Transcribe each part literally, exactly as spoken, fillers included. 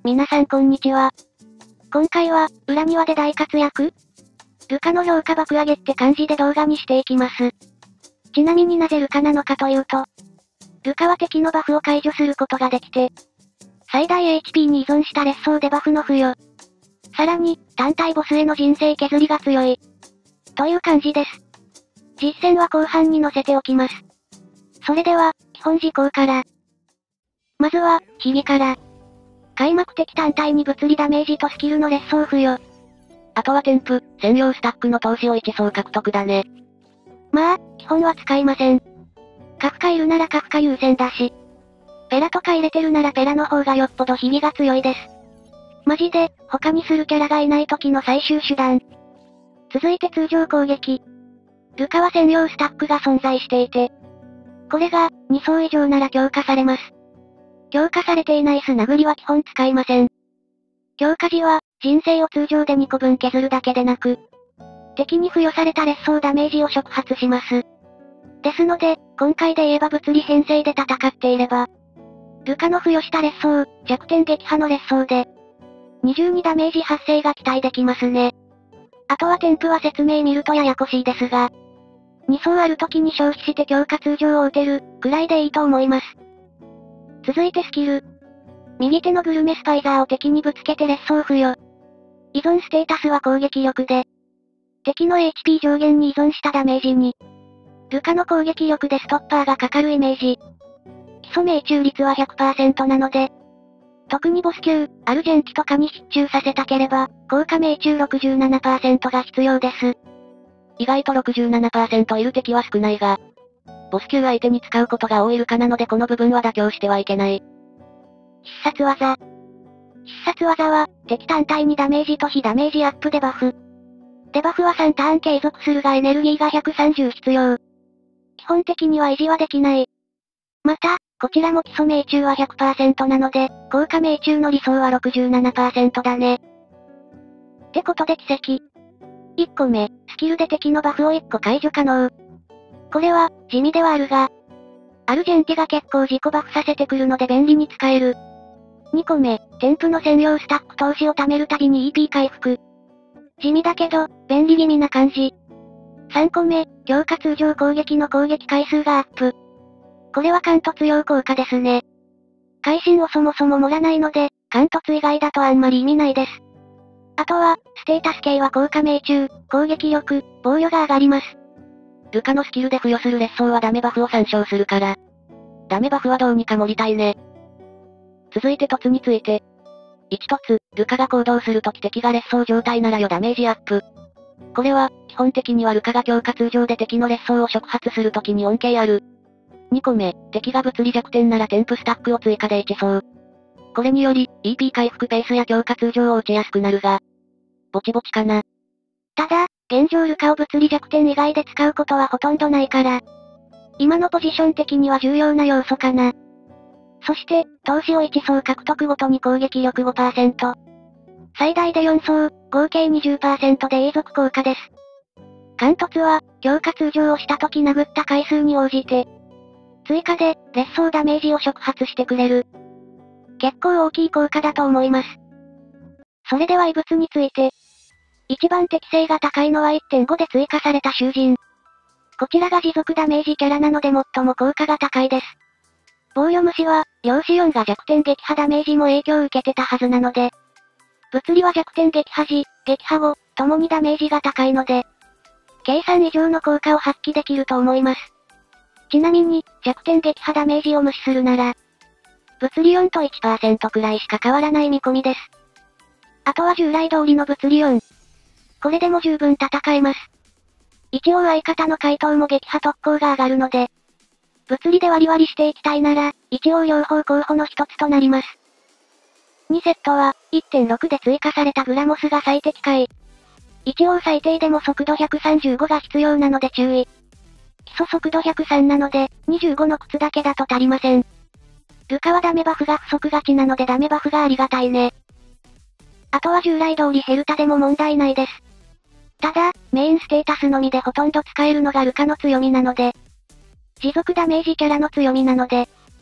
皆さんこんにちは。今回は、裏庭で大活躍ルカの評価爆上げって感じで動画にしていきます。ちなみになぜルカなのかというと、ルカは敵のバフを解除することができて、最大 エイチピー に依存した劣装デバフの付与。さらに、単体ボスへの人生削りが強い。という感じです。実践は後半に載せておきます。それでは、基本事項から。まずは、秘技から。開幕的単体に物理ダメージとスキルの劣装付与。 あとは添付、専用スタックの投資をいち層獲得だね。 まあ、基本は使いません。カフカいるならカフカ優先だし。ペラとか入れてるならペラの方がよっぽど秘技が強いです。マジで、他にするキャラがいない時の最終手段。続いて通常攻撃。ルカは専用スタックが存在していて、これが、に層以上なら強化されます。強化されていないス殴りは基本使いません。強化時は、人生を通常でにこぶん削るだけでなく、敵に付与された劣装ダメージを触発します。ですので、今回で言えば物理編成で戦っていれば、ルカの付与した劣装、弱点撃破の劣装で、にじゅうにダメージ発生が期待できますね。あとは添付は説明見るとややこしいですが、に層ある時に消費して強化通常を打てる、くらいでいいと思います。続いてスキル。右手のグルメスパイザーを敵にぶつけて劣装付与。依存ステータスは攻撃力で、敵の エイチピー 上限に依存したダメージに、ルカの攻撃力でストッパーがかかるイメージ。基礎命中率は ひゃくパーセント なので、特にボス級、アルジェンティとかに必中させたければ、効果命中 ろくじゅうななパーセント が必要です。 意外と ろくじゅうななパーセント いる敵は少ないが、ボス級相手に使うことが多いルカなのでこの部分は妥協してはいけない。 必殺技。必殺技は、敵単体にダメージと非ダメージアップデバフ。デバフはさんターン継続するがエネルギーがひゃくさんじゅう必要。基本的には維持はできない。また、こちらも基礎命中は ひゃくパーセント なので、効果命中の理想は ろくじゅうななパーセント だね。ってことで奇跡。いっこめ、スキルで敵のバフをいっこ解除可能。これは、地味ではあるが、アルジェンティが結構自己バフさせてくるので便利に使える。にこめ、添付の専用スタック投資を貯めるたびに イーピー 回復。地味だけど、便利気味な感じ。さんこめ、強化通常攻撃の攻撃回数がアップ。これは貫突用効果ですね。会心をそもそも盛らないので、貫突以外だとあんまり意味ないです。あとは、ステータス系は効果命中、攻撃力、防御が上がります。 ルカのスキルで付与する劣装はダメバフを参照するから。ダメバフはどうにか盛りたいね。続いて突について。いち突、ルカが行動するとき敵が劣装状態ならよダメージアップ。これは、基本的にはルカが強化通常で敵の劣装を触発するときに恩恵ある。にこめ、敵が物理弱点なら添付スタックを追加でいち層。これにより、イーピー 回復ペースや強化通常を打ちやすくなるが、ぼちぼちかな。 ただ、現状ルカを物理弱点以外で使うことはほとんどないから、今のポジション的には重要な要素かな。そして、投資をいち層獲得ごとに攻撃力 ごパーセント。最大でよん層、合計 にじゅっパーセント で永続効果です。貫突は、強化通常をした時殴った回数に応じて、追加で、劣装ダメージを触発してくれる。結構大きい効果だと思います。それでは異物について。一番適性が高いのは いってんご で追加された囚人。こちらが持続ダメージキャラなので最も効果が高いです。防御虫は、量子よんが弱点撃破ダメージも影響を受けてたはずなので、物理は弱点撃破時、撃破後、ともにダメージが高いので、計算以上の効果を発揮できると思います。ちなみに、弱点撃破ダメージを無視するなら、物理よんと いちパーセント くらいしか変わらない見込みです。あとは従来通りの物理よん。これでも十分戦えます。一応相方の回答も撃破特攻が上がるので、物理で割り割りしていきたいなら、一応両方候補の一つとなります。にセットは、いってんろく で追加されたグラモスが最適解。一応最低でも速度ひゃくさんじゅうごが必要なので注意。基礎速度ひゃくさんなので、にじゅうごの靴だけだと足りません。ルカはダメバフが不足がちなのでダメバフがありがたいね。あとは従来通りヘルタでも問題ないです。ただ、メインステータスのみでほとんど使えるのがルカの強みなので、持続ダメージキャラの強みなので、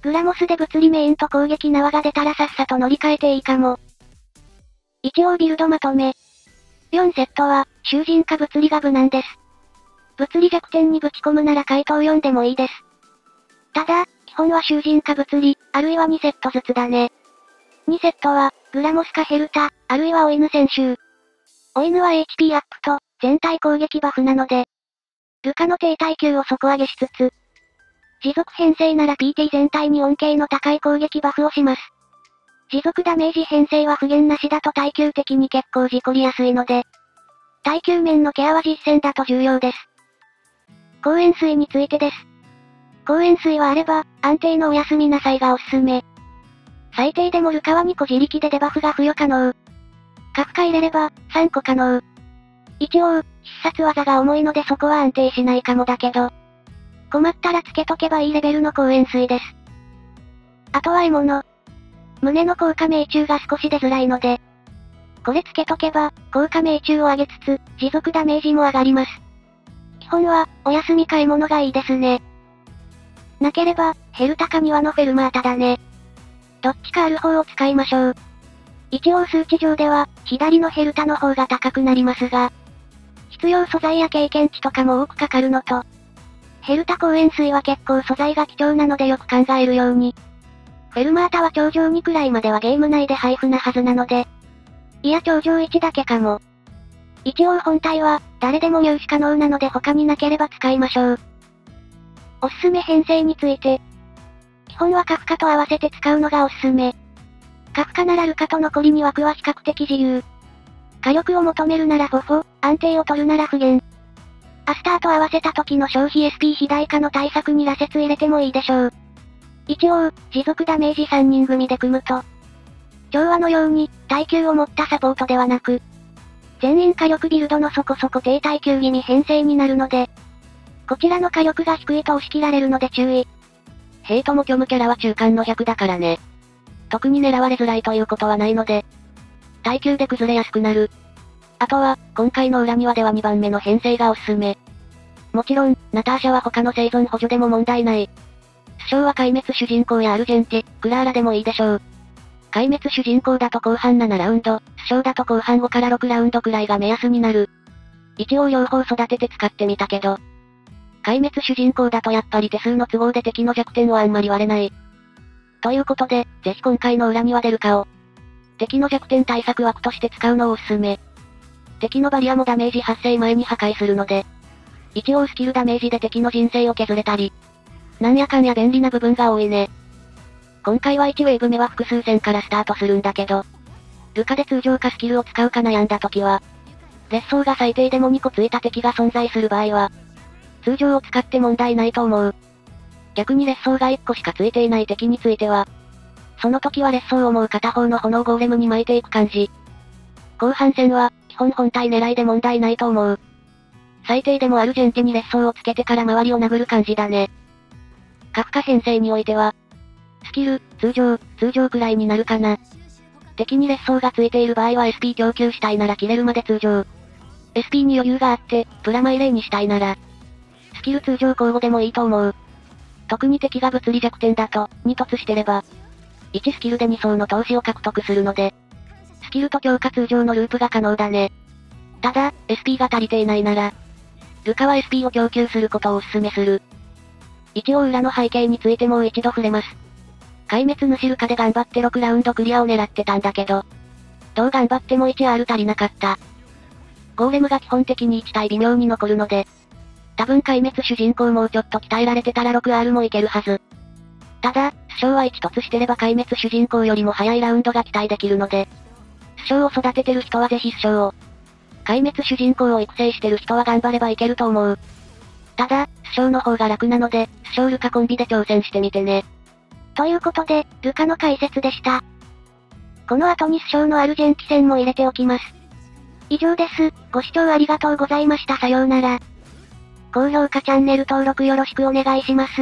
グラモスで物理メインと攻撃縄が出たらさっさと乗り換えていいかも。一応ビルドまとめ。よんセットは、囚人か物理が無難です。物理弱点にぶち込むなら回答よんでもいいです。ただ、基本は囚人か物理、あるいはにセットずつだね。にセットは、グラモスかヘルタ、あるいはオイヌ選修。オイヌは エイチピー アップと、全体攻撃バフなので、ルカの低耐久を底上げしつつ、持続編成なら ピーティー 全体に恩恵の高い攻撃バフをします。持続ダメージ編成は不限なしだと耐久的に結構事故りやすいので、耐久面のケアは実践だと重要です。光塩水についてです。光塩水はあれば、安定のおやすみなさいがおすすめ。最低でもルカはにこ自力でデバフが付与可能。カフカ入れれば、さんこ可能。一応、必殺技が重いのでそこは安定しないかもだけど。困ったらつけとけばいいレベルの光塩水です。あとは獲物。胸の効果命中が少し出づらいので。これつけとけば、効果命中を上げつつ、持続ダメージも上がります。基本は、お休み買い物がいいですね。なければ、ヘルタか庭のフェルマータだね。どっちかある方を使いましょう。一応数値上では、左のヘルタの方が高くなりますが、必要素材や経験値とかも多くかかるのと、ヘルタ光塩水は結構素材が貴重なのでよく考えるように。フェルマータは頂上にくらいまではゲーム内で配布なはずなので、いや頂上いちだけかも。一応本体は、誰でも入手可能なので他になければ使いましょう。おすすめ編成について。基本はカフカと合わせて使うのがおすすめ。カフカならルカと残りに枠は比較的自由。火力を求めるならフォフォ、安定を取るなら不限。アスターと合わせた時の消費 エスピー 肥大化の対策に羅刹入れてもいいでしょう。一応、持続ダメージさんにん組で組むと、調和のように、耐久を持ったサポートではなく、全員火力ビルドのそこそこ低耐久気味編成になるので、こちらの火力が低いと押し切られるので注意。 ヘイトも虚無キャラは中間のひゃくだからね。特に狙われづらいということはないので、耐久で崩れやすくなる。あとは、今回の裏庭ではにばんめの編成がおすすめ。もちろん、ナターシャは他の生存補助でも問題ない。主将は壊滅主人公やアルジェンティ、クラーラでもいいでしょう。壊滅主人公だと後半ななラウンド、主将だと後半ごからろくラウンドくらいが目安になる。一応両方育てて使ってみたけど、壊滅主人公だとやっぱり手数の都合で敵の弱点をあんまり割れない。ということで、ぜひ今回の裏庭でルカを、敵の弱点対策枠として使うのをおすすめ。敵のバリアもダメージ発生前に破壊するので、一応スキルダメージで敵の人生を削れたり、なんやかんや便利な部分が多いね。今回はいちウェーブ目は複数戦からスタートするんだけど、ルカで通常かスキルを使うか悩んだ時は、劣装が最低でもにこついた敵が存在する場合は、通常を使って問題ないと思う。逆に劣装がいっこしかついていない敵については、その時は劣装をもう片方の炎ゴーレムに巻いていく感じ。後半戦は、基本本体狙いで問題ないと思う。最低でもアルジェンテに劣装をつけてから周りを殴る感じだね。カフカ編成においては、スキル、通常、通常くらいになるかな。敵に劣装がついている場合は エスピー 供給したいなら切れるまで通常。エスピー に余裕があって、プラマイレイにしたいなら、スキル通常交互でもいいと思う。特に敵が物理弱点だと、に突してれば、いちスキルでに層の投資を獲得するので、スキルと強化通常のループが可能だね。ただ、エスピー が足りていないなら、ルカは エスピー を供給することをお勧めする。一応裏の背景についてもう一度触れます。壊滅主ルカで頑張ってろくラウンドクリアを狙ってたんだけど、どう頑張っても いちアール 足りなかった。ゴーレムが基本的にいち体微妙に残るので、多分壊滅主人公もうちょっと鍛えられてたら ろくアール もいけるはず。ただ、主将はいち突してれば壊滅主人公よりも早いラウンドが期待できるので、主将を育ててる人はぜひ主将を。壊滅主人公を育成してる人は頑張ればいけると思う。ただ、主将の方が楽なので、主将ルカコンビで挑戦してみてね。 ということで、ルカの解説でした。この後に主将のアルジェンティ戦も入れておきます。以上です。ご視聴ありがとうございました。さようなら。高評価チャンネル登録よろしくお願いします。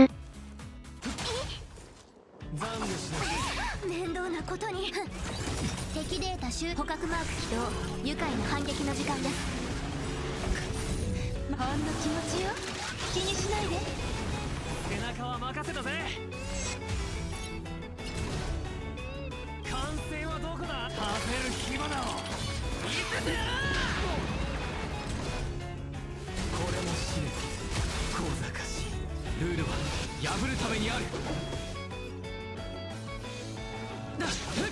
面倒なことに。敵データ集捕獲マーク起動。愉快な反撃の時間です。ほんの気持ちよ。気にしないで。 背中は任せたぜ。 完成はどこだ。食べる火花を見せてやる。これも試練、小賢しい。ルールは破るためにある。なっ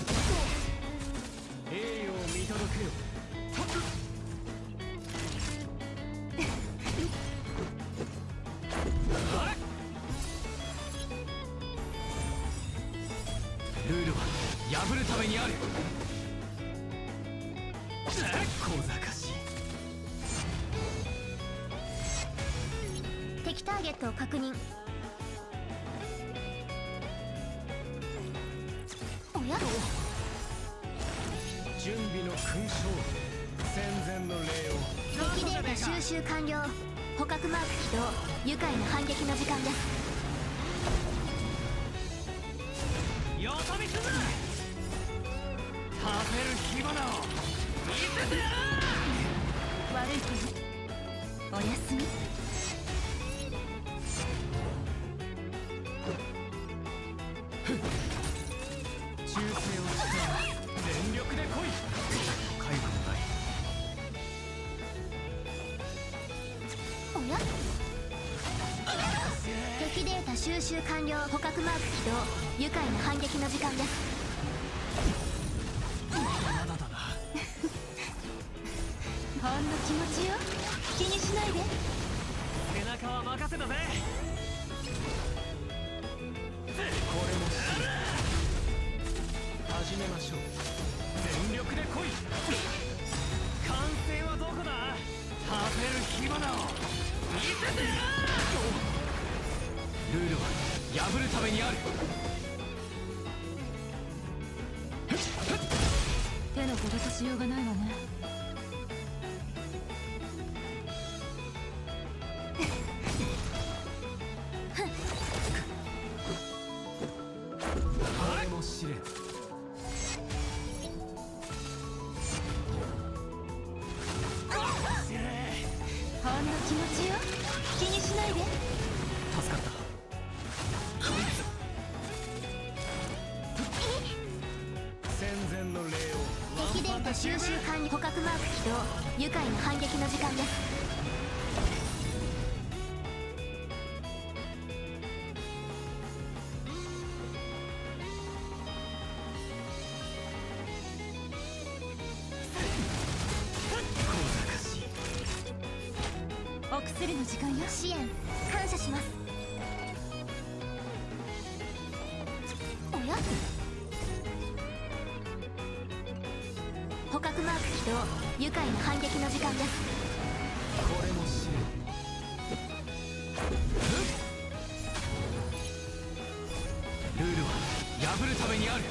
栄誉を見届けよ。ルールは破るためにある。小賢しい。 敵ターゲットを確認。おや、 準備の勲章、戦前の礼を。 敵データ収集完了。捕獲マーク起動。愉快な反撃の時間です。 よそ見すな。食べる火花を見せてやる。 悪い子、おやすみ。 忠誠を誓う。全力で来い。海軍隊。 おや、敵データ収集完了。捕獲マーク起動。愉快な反撃の時間です。 まだだな。 ほんの気持ちよ。気にしないで。 背中は任せたぜ。これも試練。始めましょう。全力で来い。完成はどこだ。食べる火花を見せてやる。ルールは破るためにある。 手の施しようがないわね。 これも試練。 ほんの気持ちよ。気にしないで。 助かった。戦前の礼を。 敵データ収集完了。捕獲マーク起動。愉快な反撃の時間です。お薬の時間よ。支援感謝します。おや、捕獲マーク起動。愉快な反撃の時間です。 これも試練。ルールは破るためにある。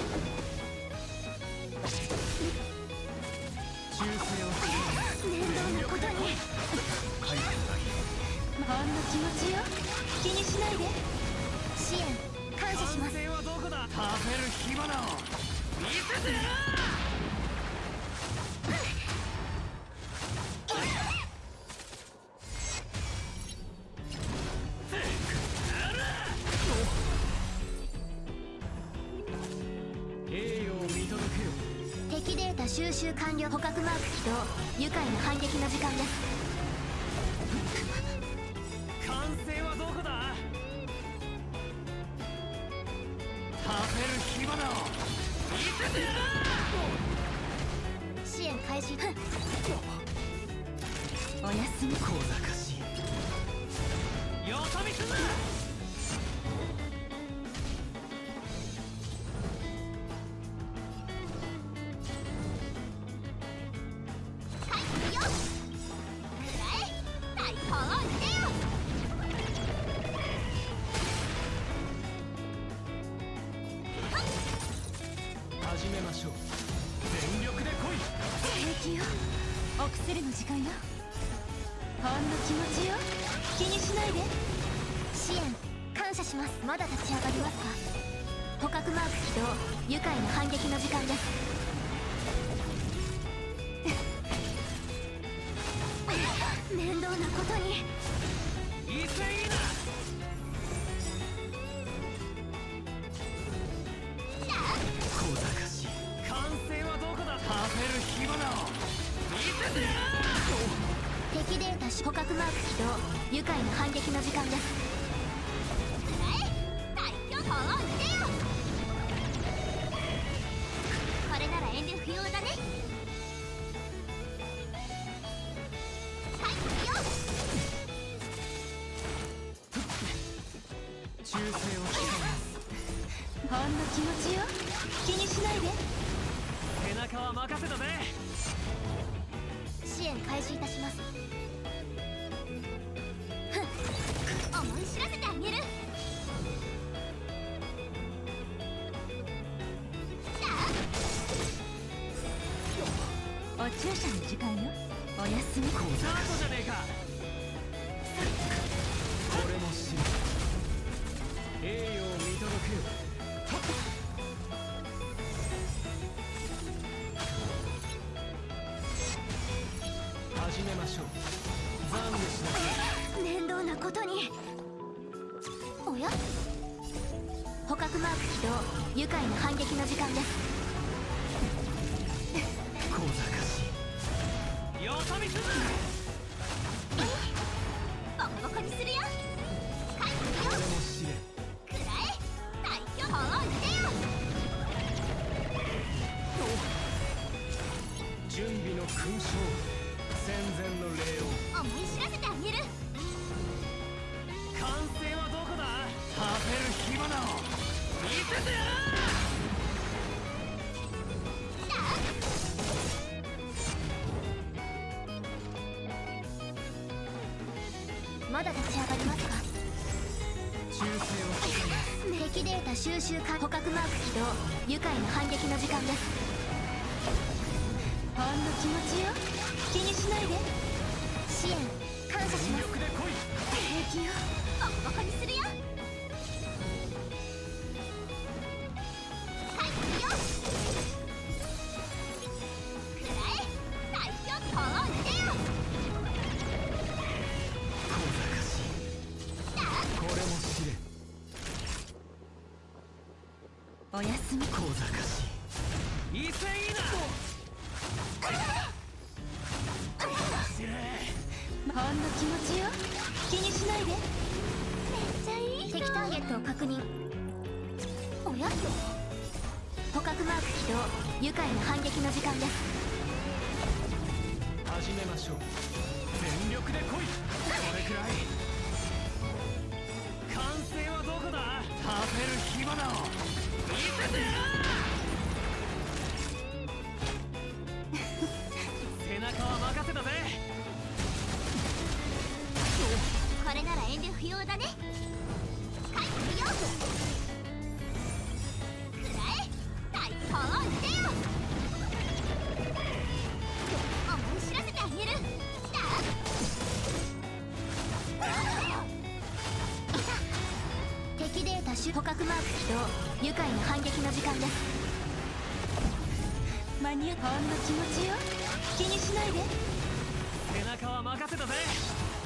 忠誠を誓う。 面倒なことに。 海軍隊。 ほんの気持ちよ。気にしないで。支援感謝します。 完成はどこだ。食べる火花を見せてやる。栄誉を見届けよ。 敵データ収集完了。捕獲マーク起動。愉快な反撃の時間です。 完成はどこだ。食べる火花を見せてやる。 支援開始。おやすみ。 小賢しい。よそ見すな。始めましょう。全力で来い。 平気よ。お薬の時間よ。ほんの気持ちよ。気にしないで。支援感謝します。まだ立ち上がりますか。捕獲マーク起動。愉快な反撃の時間です。面倒なことに。 威勢いいな。小賢しい。 る火花を見せてやる。 敵データ捕獲マーク起動。愉快な反撃の時間です。最強ホーンしてよ。これなら遠慮不要だね。はいよ。 忠誠を誓います。 ほんの気持ちよ。気にしないで。 背中は任せたぜ。 支援開始いたします。ふん、思い知らせてあげる。お注射の時間よ。おやすみ。 スタートじゃねえか。これも死ぬ。栄誉を見届けよ。始めましょう。残念しなさい。 面倒なことに。おや、捕獲マーク起動。愉快な反撃の時間です。 小賢しい。よそ見すんな。 ボコボコにするよ。はいこれも試練。 くらえ。最強ホーンしてよ。 準備の勲章。戦前の礼を。 思い知らせてあげる。 完成はどこだ。果てる火花を見せてやる。 まだ立ち上がりますか。 忠誠を誓います。 敵データ収集か。捕獲マーク起動。愉快な反撃の時間です。ほんの気持ちよ。気にしないで。支援感謝します。 全力で来い。 平気よ。ボコボコにするよ。はいよ。くらえ。最強ホーンしてよ。 小賢しい。これも試練。 おやすみ。 小賢しい。威勢いいな。失礼。 ほんの気持ちよ。気にしないで。めっちゃいい。敵ターゲットを確認。おや、捕獲マーク起動。愉快な反撃の時間です。 始めましょう。全力で来い。これくらい。完成はどこだ。果てる火花を見せてやる。背中は任せたぜ。 これなら遠慮不要だね。はいよ。くらえ。大ホーンしてよ。思い知らせてあげる。敵データ種捕獲マーク起動。愉快な反撃の時間です。間に合う。ほんの気持ちよ。気にしないで。 背中は任せたぜ。